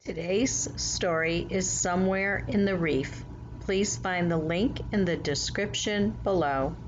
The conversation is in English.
Today's story is Somewhere in the Reef. Please find the link in the description below.